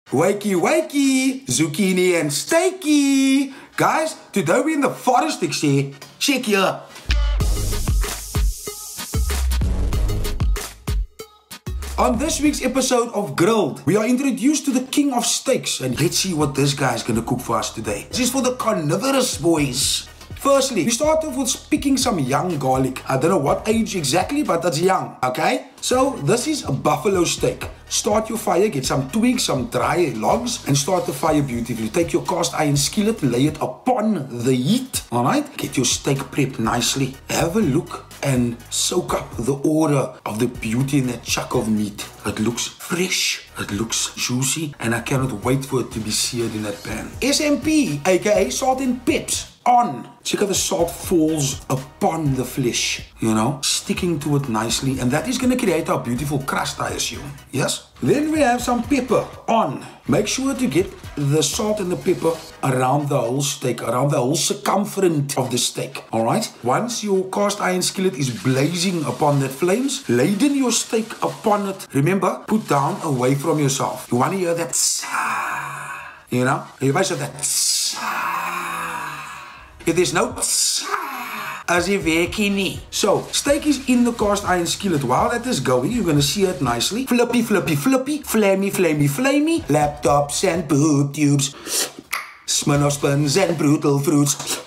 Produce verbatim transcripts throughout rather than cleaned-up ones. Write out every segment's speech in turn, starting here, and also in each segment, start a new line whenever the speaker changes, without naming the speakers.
Wakey, wakey, zucchini and steaky. Guys, today we're in the forest, ek sê. Check here. On this week's episode of Grilled, we are introduced to the king of steaks, and let's see what this guy is gonna cook for us today. This is for the carnivorous boys. Firstly, we start off with picking some young garlic. I don't know what age exactly, but that's young, okay? So this is a buffalo steak. Start your fire, get some twigs, some dry logs, and start the fire beautifully. Take your cast iron skillet, lay it upon the heat, alright? Get your steak prepped nicely. Have a look and soak up the odor of the beauty in that chuck of meat. It looks fresh, it looks juicy, and I cannot wait for it to be seared in that pan. S M P, aka salt and peps. On. Check how the salt falls upon the flesh, you know, sticking to it nicely, and that is going to create our beautiful crust, I assume. Yes? Then we have some pepper on. Make sure to get the salt and the pepper around the whole steak, around the whole circumference of the steak. Alright? Once your cast iron skillet is blazing upon that flames, laden your steak upon it. Remember, put down away from yourself. You want to hear that tsa, you know? Everybody say that tsa. If there's no as if nie. So, steak is in the cast iron skillet. While that is going, you're going to sear it nicely. Flippy, flippy, flippy. Flammy, flammy, flammy. Laptops and boob tubes. Smirnoff spins and brutal fruits.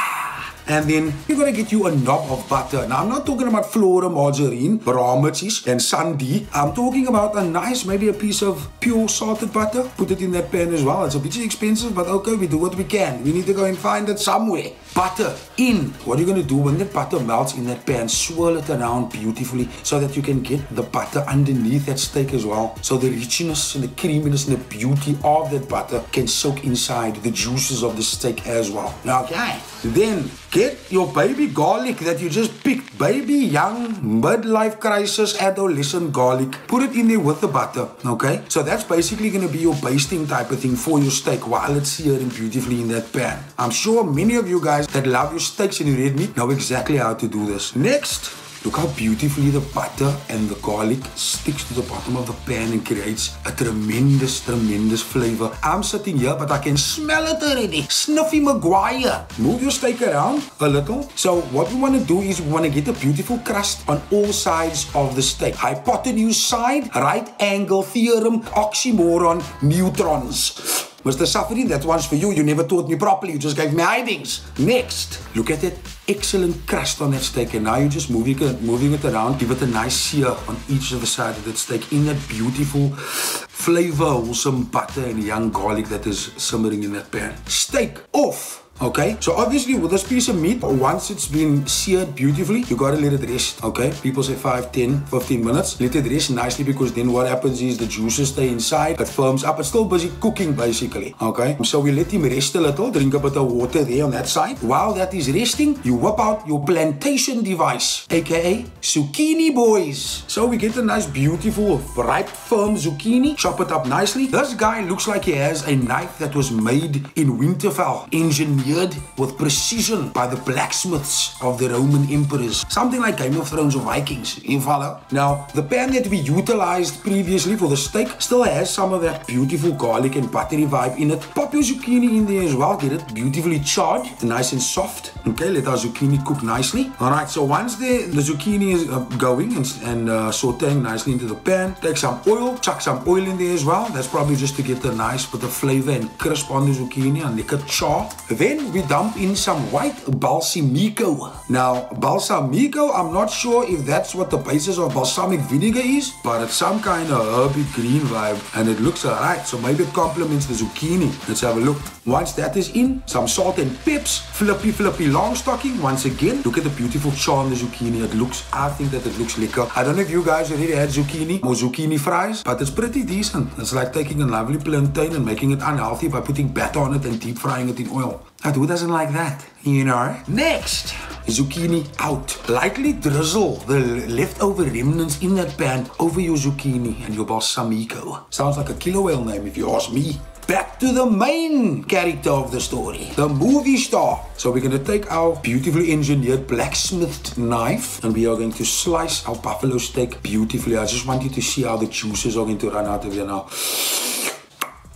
And then you're going to get you a knob of butter. Now, I'm not talking about Flora margarine, Brahmatis, and Sandy. I'm talking about a nice, maybe a piece of pure salted butter. Put it in that pan as well. It's a bit expensive, but okay, we do what we can. We need to go and find it somewhere. Butter in. What are you going to do when the butter melts in that pan? Swirl it around beautifully so that you can get the butter underneath that steak as well. So the richness and the creaminess and the beauty of that butter can soak inside the juices of the steak as well. Okay. Then get your baby garlic that you just picked. Baby, young, midlife crisis, adolescent garlic. Put it in there with the butter, okay? So that's basically going to be your basting type of thing for your steak while it's searing beautifully in that pan. I'm sure many of you guys that love your steaks and your red meat know exactly how to do this. Next, look how beautifully the butter and the garlic sticks to the bottom of the pan and creates a tremendous, tremendous flavor. I'm sitting here, but I can smell it already. Sniffy Maguire. Move your steak around a little. So what we want to do is we want to get a beautiful crust on all sides of the steak. Hypotenuse side, right angle theorem, oxymoron, neutrons. Mister Safari, that one's for you. You never taught me properly. You just gave me hidings. Next, look at that excellent crust on that steak. And now you're just moving it, moving it around. Give it a nice sear on each of the sides of that steak in that beautiful flavor, wholesome butter and young garlic that is simmering in that pan. Steak off. Okay, so obviously with this piece of meat, once it's been seared beautifully, you gotta let it rest, okay? People say five, ten, fifteen minutes. Let it rest nicely because then what happens is the juices stay inside, it firms up. It's still busy cooking basically, okay? So we let him rest a little, drink a bit of water there on that side. While that is resting, you whip out your plantation device, aka zucchini boys. So we get a nice, beautiful, ripe, firm zucchini, chop it up nicely. This guy looks like he has a knife that was made in Winterfell, engineered with precision by the blacksmiths of the Roman emperors. Something like Game of Thrones or Vikings, you follow? Now, the pan that we utilized previously for the steak still has some of that beautiful garlic and buttery vibe in it. Pop your zucchini in there as well, get it beautifully charred, nice and soft. Okay, let our zucchini cook nicely. Alright, so once the, the zucchini is uh, going and, and uh, sauteing nicely into the pan, take some oil, chuck some oil in there as well. That's probably just to get the nice bit of flavor and crisp on the zucchini and lick it char. Then we dump in some white balsamico. Now, balsamico, I'm not sure if that's what the basis of balsamic vinegar is, but it's some kind of herby green vibe, and it looks alright, so maybe it complements the zucchini. Let's have a look. Once that is in, some salt and peps, flippy flippy long stocking. Once again, look at the beautiful char on the zucchini. It looks, I think that it looks lekker. I don't know if you guys already had zucchini or zucchini fries, but it's pretty decent. It's like taking a lovely plantain and making it unhealthy by putting batter on it and deep frying it in oil. And who doesn't like that, you know? Next, zucchini out. Lightly drizzle the leftover remnants in that pan over your zucchini and your balsamico. Sounds like a killer whale name if you ask me. Back to the main character of the story, the movie star. So we're going to take our beautifully engineered blacksmithed knife and we are going to slice our buffalo steak beautifully. I just want you to see how the juices are going to run out of here now.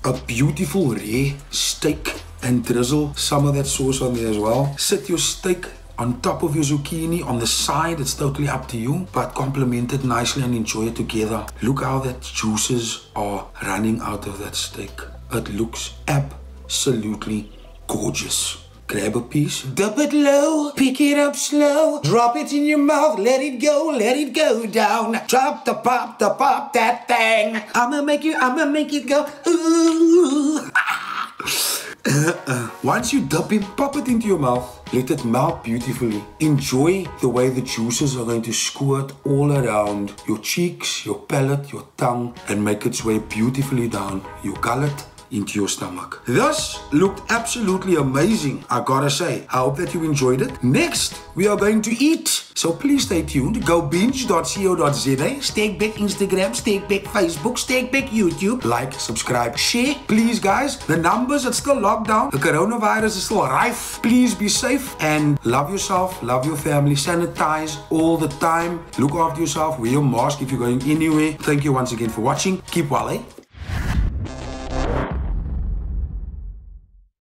a beautiful rare steak and drizzle some of that sauce on there as well. Sit your steak on top of your zucchini, on the side, it's totally up to you, but complement it nicely and enjoy it together. Look how that juices are running out of that steak. It looks absolutely gorgeous. Grab a piece, dip it low, pick it up slow, drop it in your mouth, let it go, let it go down. Drop the pop, the pop that thing. I'ma make you, I'ma make it go, ooh. Uh, uh. Once you dip it, pop it into your mouth, let it melt beautifully. Enjoy the way the juices are going to squirt all around your cheeks, your palate, your tongue, and make its way beautifully down your gullet into your stomach. This looked absolutely amazing, I gotta say. I hope that you enjoyed it. Next, we are going to eat. So please stay tuned. Go binge dot co dot za, Steakback Instagram, Steakback Facebook, Steakback YouTube. Like, subscribe, share. Please guys, the numbers are still locked down. The coronavirus is still rife. Please be safe and love yourself, love your family, sanitize all the time. Look after yourself, wear your mask if you're going anywhere. Thank you once again for watching. Keep well, eh?